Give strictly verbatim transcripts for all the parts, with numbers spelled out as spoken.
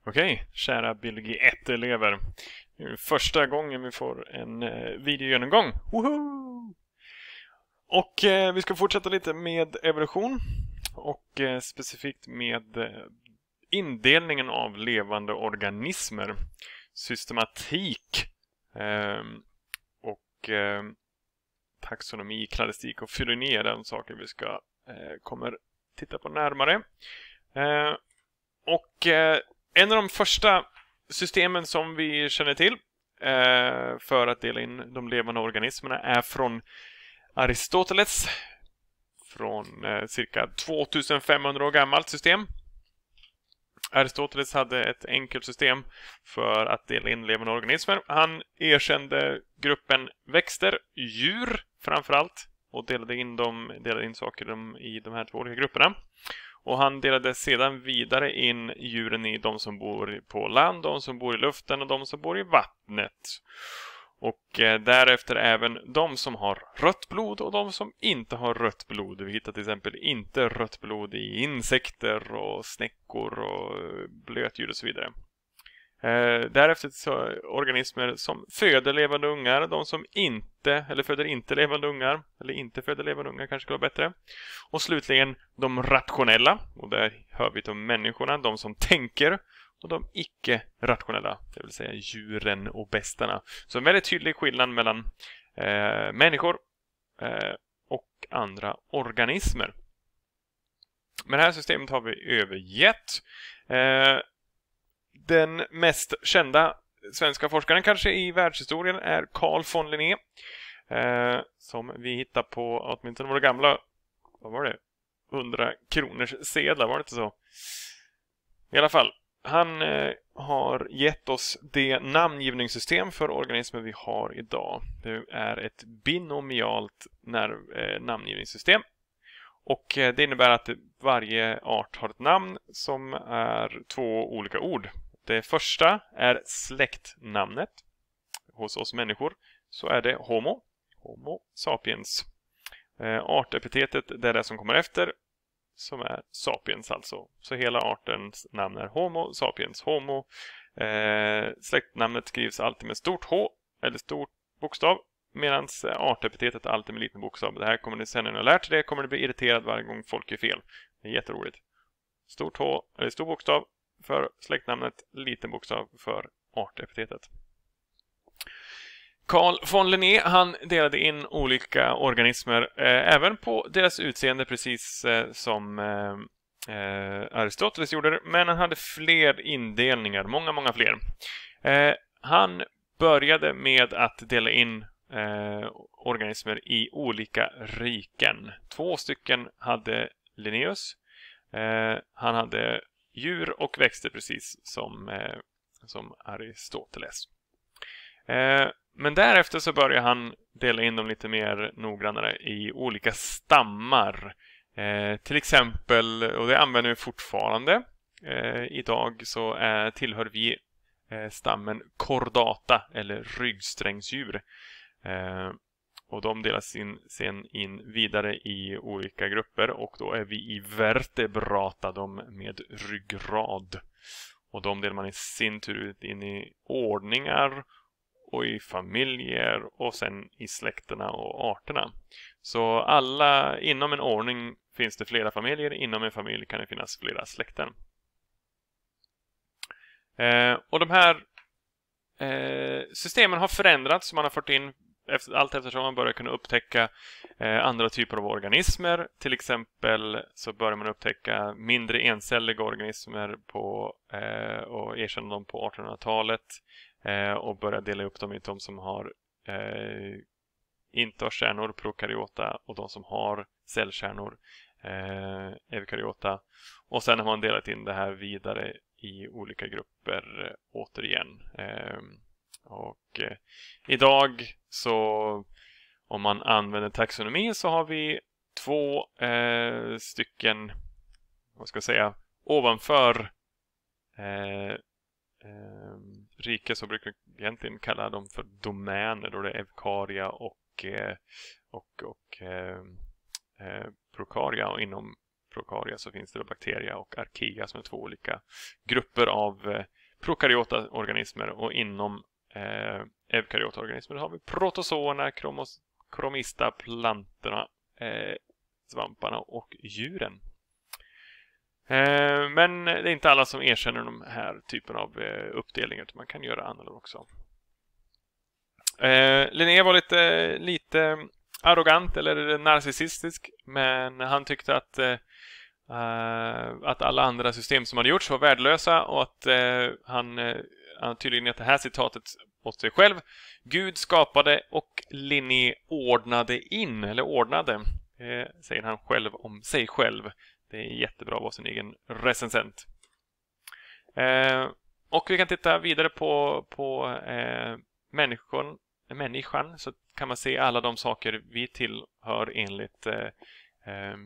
Okej, kära biologi ett-elever. Det är första gången vi får en eh, videogenomgång. Woho! Och eh, vi ska fortsätta lite med evolution. Och eh, specifikt med eh, indelningen av levande organismer. Systematik. Eh, och eh, taxonomi, kladistik och fylogené är de saker vi ska eh, kommer titta på närmare. Eh, och eh, en av de första systemen som vi känner till eh, för att dela in de levande organismerna är från Aristoteles. Från eh, cirka tvåtusenfemhundra år gammalt system. Aristoteles hade ett enkelt system för att dela in levande organismer. Han erkände gruppen växter, djur framförallt, och delade in, dem, delade in saker i de här två olika grupperna. Och han delade sedan vidare in djuren i de som bor på land, de som bor i luften och de som bor i vattnet. Och eh, därefter även de som har rött blod och de som inte har rött blod. Vi hittar till exempel inte rött blod i insekter och snäckor och blötdjur och så vidare. Eh, därefter så organismer som föder levande ungar, de som inte, eller föder inte levande ungar, eller inte föder levande ungar kanske skulle vara bättre. Och slutligen de rationella, och där hör vi de människorna, de som tänker, och de icke-rationella, det vill säga djuren och bestarna. Så en väldigt tydlig skillnad mellan eh, människor eh, och andra organismer. Men det här systemet har vi övergett. Eh, Den mest kända svenska forskaren kanske i världshistorien är Carl von Linné. Eh, som vi hittar på åtminstone våra gamla, vad var det? hundra kronors sedlar, var det inte så? I alla fall, han eh, har gett oss det namngivningssystem för organismer vi har idag. Det är ett binomialt nerv, eh, namngivningssystem. Och eh, det innebär att varje art har ett namn som är två olika ord. Det första är släktnamnet. Hos oss människor så är det Homo, Homo sapiens. Eh, artepitetet, det är det som kommer efter, som är sapiens alltså. Så hela artens namn är Homo sapiens. Homo. Eh, släktnamnet skrivs alltid med stort H eller stor bokstav, medan artepitetet alltid med liten bokstav. Det här kommer ni sen när ni har lärt er det, kommer ni bli irriterad varje gång folk är fel. Det är jätteroligt. Stort H eller stor bokstav för släktnamnet, liten bokstav för artepitetet. Carl von Linné, han delade in olika organismer eh, även på deras utseende, precis eh, som eh, eh, Aristoteles gjorde det, men han hade fler indelningar, många, många fler. Eh, han började med att dela in eh, organismer i olika riken. Två stycken hade Linnaeus. Eh, han hade djur och växter precis som, eh, som Aristoteles. Eh, men därefter så börjar han dela in dem lite mer noggrannare i olika stammar. Eh, till exempel, och det använder vi fortfarande. Eh, idag så eh, tillhör vi eh, stammen Chordata eller ryggsträngsdjur. Eh, och de delas in, sen in vidare i olika grupper, och då är vi i vertebrata, de med ryggrad. Och de delar man i sin tur ut in i ordningar och i familjer och sen i släkterna och arterna. Så alla, inom en ordning finns det flera familjer, inom en familj kan det finnas flera släkten. Eh, och de här eh, systemen har förändrats, man har fått in efter, allt eftersom man börjar kunna upptäcka eh, andra typer av organismer. Till exempel så börjar man upptäcka mindre encelliga organismer på, eh, och erkänna dem på artonhundratalet. Eh, och börja dela upp dem i de som har eh, inte har kärnor, prokaryota, och de som har cellkärnor, eh, eukaryota. Och sen har man delat in det här vidare i olika grupper eh, återigen. Eh, och eh, idag så, om man använder taxonomi, så har vi två eh, stycken, vad ska jag säga, ovanför eh, Eh, rike, så brukar vi egentligen kalla dem för domäner, då det är Eukarya och, eh, och, och eh, eh, Prokarya, och inom prokarya så finns det bakteria och archaea som är två olika grupper av eh, prokaryota organismer. Och inom eh, eukaryota organismer har vi protozoerna, kromos, kromista, plantorna, eh, svamparna och djuren. Eh, men det är inte alla som erkänner de här typen av eh, uppdelningar. Man kan göra annorlunda också. Eh, Linné var lite, lite arrogant eller narcissistisk, men han tyckte att, eh, att alla andra system som hade gjorts var värdelösa och att eh, han, eh, han tydligen gett det här citatet åt sig själv. Gud skapade och Linné ordnade in, eller ordnade, eh, säger han själv om sig själv. Det är jättebra att vara sin egen recensent. Eh, och vi kan titta vidare på, på eh, människan, människan, så kan man se alla de saker vi tillhör enligt eh, eh,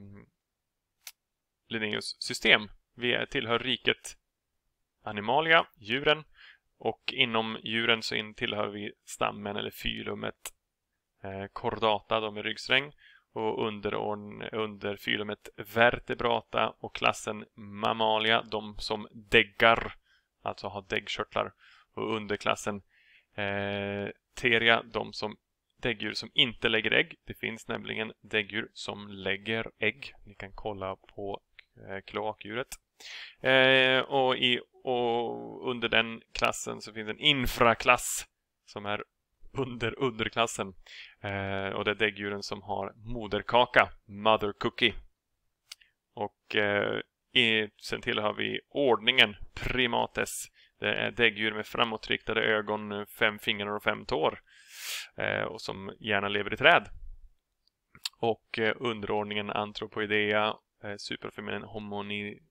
Linnaeus system. Vi tillhör riket Animalia, djuren, och inom djuren så in tillhör vi stammen eller fylumet eh, Chordata, de är ryggsträng, och under, under fylumet Vertebrata och klassen Mammalia, de som däggar, alltså har däggkörtlar, och underklassen eh, Teria, de som däggdjur som inte lägger ägg. Det finns nämligen däggdjur som lägger ägg. Ni kan kolla på eh, kloakdjuret. Eh, och, i, och under den klassen så finns en infraklass som är under underklassen. Eh, och det är däggdjuren som har moderkaka, mother cookie. Och eh, i, sen tillhör vi ordningen Primates. Det är däggdjur med framåtriktade ögon, fem fingrar och fem tår. Eh, och som gärna lever i träd. Och eh, underordningen Anthropoidea, eh, superfeminin homoni,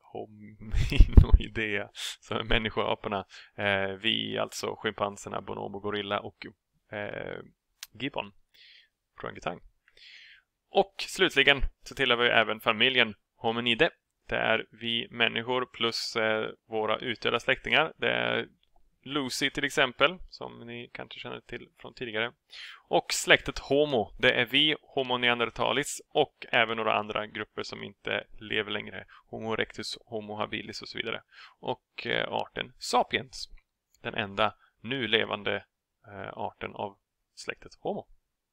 hominoidea, som är människoaporna. Eh, vi, alltså schimpanserna, bonobo, gorilla och eh, gibbon, orangutang. Och slutligen så tillhör vi även familjen Hominide. Det är vi människor plus eh, våra utdöda släktingar. Det är Lucy till exempel, som ni kanske känner till från tidigare. Och släktet Homo, det är vi, Homo neanderthalis, och även några andra grupper som inte lever längre. Homo erectus, Homo habilis och så vidare. Och eh, arten Sapiens, den enda nu levande eh, arten av släktet Homo.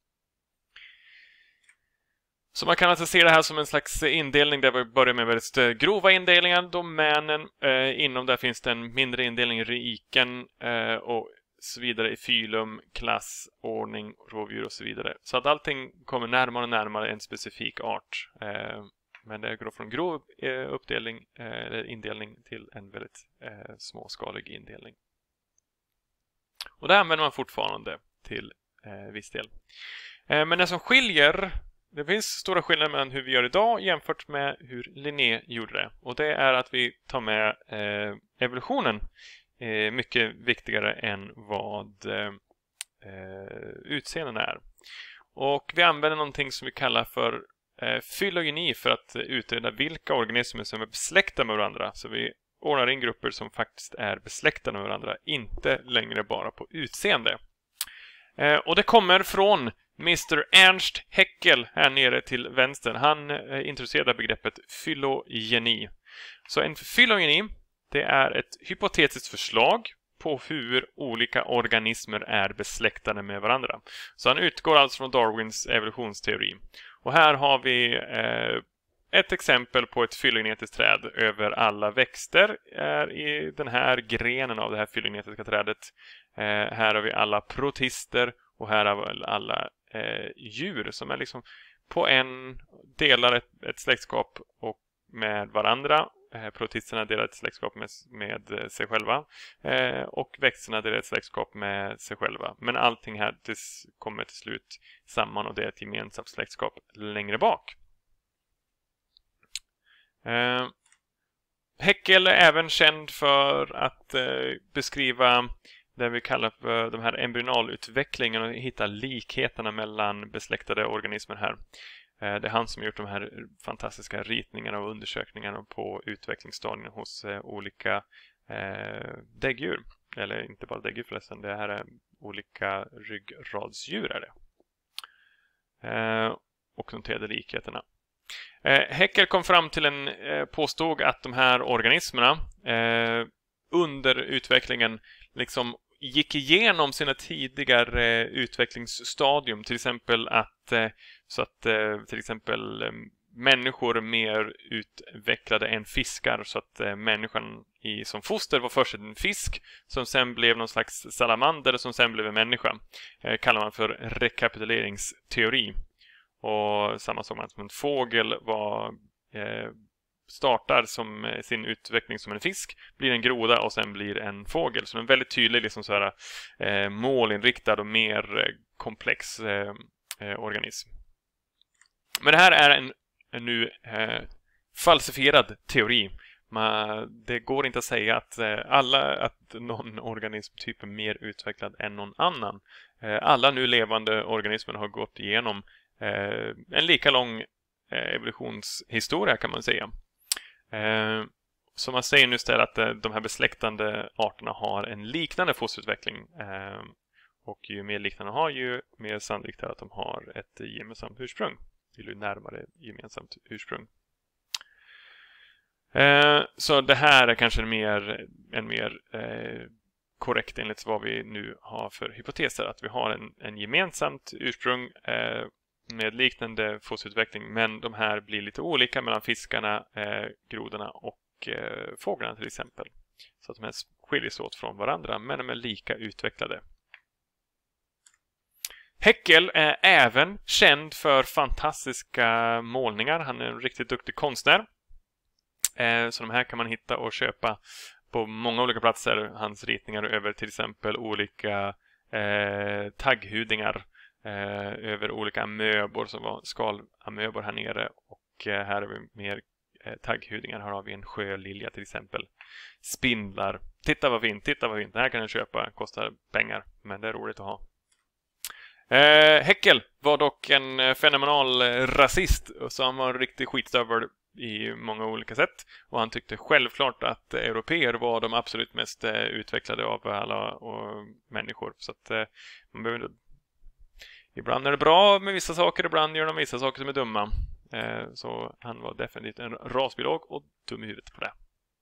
Så man kan alltså se det här som en slags indelning där vi börjar med väldigt grova indelningar. Domänen, eh, inom där finns det en mindre indelning i riken eh, och så vidare i fylum, klass, ordning, rovdjur och så vidare. Så att allting kommer närmare och närmare en specifik art. Eh, men det går från grov eh, uppdelning, eh, indelning till en väldigt eh, småskalig indelning. Och det använder man fortfarande till eh, viss del. Eh, men det som skiljer... Det finns stora skillnader mellan hur vi gör idag jämfört med hur Linné gjorde det. Och det är att vi tar med eh, evolutionen eh, mycket viktigare än vad eh, utseenden är. Och vi använder någonting som vi kallar för eh, filogeni för att utreda vilka organismer som är besläktade med varandra. Så vi ordnar in grupper som faktiskt är besläktade med varandra, inte längre bara på utseende. Eh, och det kommer från mister Ernst Haeckel här nere till vänster. Han eh, introducerade begreppet filogeni. Så en filogeni, det är ett hypotetiskt förslag på hur olika organismer är besläktade med varandra. Så han utgår alltså från Darwins evolutionsteori. Och här har vi eh, ett exempel på ett fylogenetiskt träd över alla växter är i den här grenen av det här fylogenetiska trädet. Eh, här har vi alla protister och här har vi alla eh, djur som är liksom på en delar ett, ett släktskap och med varandra. Eh, protisterna delar ett släktskap med, med sig själva eh, och växterna delar ett släktskap med sig själva. Men allting här tills, kommer till slut samman och det är ett gemensamt släktskap längre bak. Eh, Haeckel är även känd för att eh, beskriva det vi kallar för de här embryonalutvecklingarna och hitta likheterna mellan besläktade organismer här. Eh, det är han som har gjort de här fantastiska ritningarna och undersökningarna på utvecklingsstadien hos eh, olika eh, däggdjur. Eller inte bara däggdjur förresten, det här är olika ryggradsdjur är det. Eh, och noterade likheterna. Eh, Haeckel kom fram till en eh, påstod att de här organismerna eh, under utvecklingen liksom gick igenom sina tidigare eh, utvecklingsstadium, till exempel att eh, så att eh, till exempel eh, människor är mer utvecklade än fiskar, så att eh, människan i, som foster var först en fisk som sen blev någon slags salamander som sen blev en människa. Eh, kallar man för rekapituleringsteori. Och samma sak som en fågel var eh, startar som eh, sin utveckling som en fisk, blir en groda och sen blir en fågel. Så en väldigt tydlig liksom så här, eh, målinriktad och mer eh, komplex eh, eh, organism. Men det här är en, en nu eh, falsifierad teori. Man, det går inte att säga att eh, alla att någon organismtyp är mer utvecklad än någon annan. Eh, alla nu levande organismer har gått igenom eh, en lika lång eh, evolutionshistoria, kan man säga. Eh, så man säger nu istället att eh, de här besläktande arterna har en liknande fosterutveckling. Eh, och ju mer liknande de har, ju mer sannolikt är att de har ett gemensamt ursprung. Eller närmare gemensamt ursprung. Eh, så det här är kanske en mer, en mer eh, korrekt enligt vad vi nu har för hypoteser. Att vi har en, en gemensamt ursprung eh, med liknande fosterutveckling. Men de här blir lite olika mellan fiskarna, eh, grodorna och eh, fåglarna till exempel. Så att de här skiljer sig åt från varandra, men de är lika utvecklade. Haeckel är även känd för fantastiska målningar. Han är en riktigt duktig konstnär. Eh, så de här kan man hitta och köpa på många olika platser. Hans ritningar över till exempel olika eh, tagghudingar. Eh, över olika amöbor som var skalamöbor här nere. Och eh, här har vi mer eh, tagghudingar. Här har vi en sjölilja till exempel. Spindlar. Titta vad fint, titta vad fint. Det här kan du köpa, kostar pengar. Men det är roligt att ha. Eh, Haeckel var dock en fenomenal rasist, så han var en riktig skitstövel i många olika sätt. Och han tyckte självklart att europeer var de absolut mest eh, utvecklade av alla och människor. Så att eh, man behöver... ibland är det bra med vissa saker, ibland gör de vissa saker som är dumma. Eh, så han var definitivt en rasbiolog och dum i huvudet på det.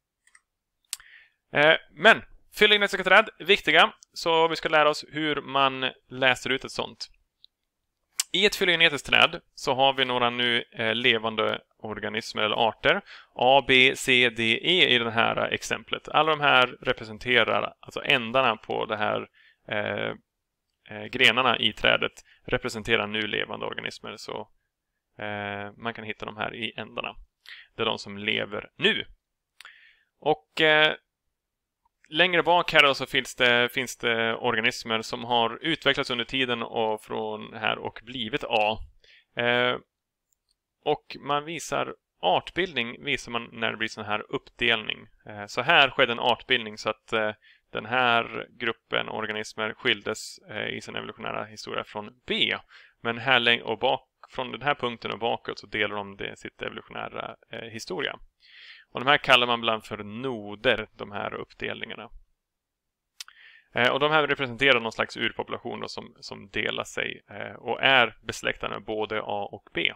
Eh, men fylogenetiska träd är viktiga, så vi ska lära oss hur man läser ut ett sånt. I ett fylogenetiskt träd så har vi några nu eh, levande organismer eller arter. A, B, C, D, E i det här exemplet. Alla de här representerar, alltså ändarna på det här eh, eh, grenarna i trädet representerar nu levande organismer. Så eh, man kan hitta de här i ändarna. Det är de som lever nu. Och eh, längre bak här då så finns det, finns det organismer som har utvecklats under tiden och från här och blivit A. Eh, och man visar artbildning visar man när det blir sån här uppdelning. Eh, så här skedde en artbildning så att eh, den här gruppen organismer skildes eh, i sin evolutionära historia från B. Men här och bak, från den här punkten och bakåt så delar de det sitt evolutionära eh, historia. Och de här kallar man ibland för noder, de här uppdelningarna. Eh, och de här representerar någon slags urpopulation då, som, som delar sig eh, och är besläktade med både A och B.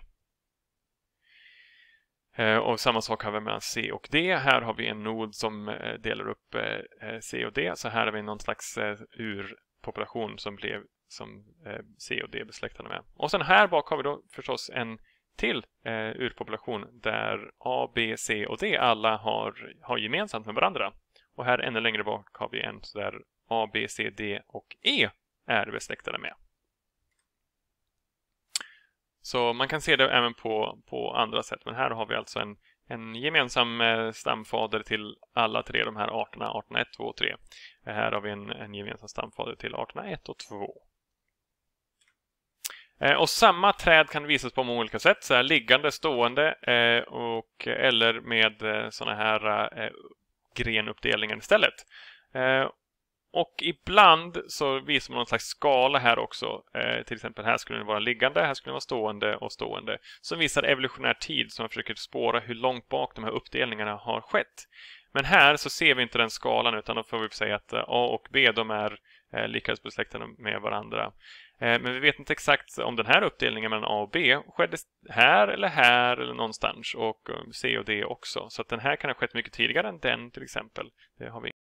Eh, och samma sak har vi mellan C och D. Här har vi en nod som eh, delar upp eh, C och D. Så här har vi någon slags eh, urpopulation som blev som eh, C och D besläktade med. Och sen här bak har vi då förstås en till eh, urpopulation där A, B, C och D alla har, har gemensamt med varandra. Och här ännu längre bak har vi en där A, B, C, D och E är besläktade med. Så man kan se det även på, på andra sätt. Men här har vi alltså en, en gemensam eh, stamfader till alla tre de här arterna. Arterna ett, två och tre. Här har vi en, en gemensam stamfader till arterna ett och två. Och samma träd kan visas på många olika sätt. Så här, liggande, stående eh, och, eller med eh, såna här eh, grenuppdelningar istället. Eh, och ibland så visar man någon slags skala här också. Eh, till exempel här skulle det vara liggande, här skulle det vara stående och stående. Som visar evolutionär tid som försöker spåra hur långt bak de här uppdelningarna har skett. Men här så ser vi inte den skalan utan då får vi säga att A och B de är eh, lika besläktade med varandra. Men vi vet inte exakt om den här uppdelningen mellan A och B skedde här eller här eller någonstans, och C och D också. Så att den här kan ha skett mycket tidigare än den till exempel. Det har vi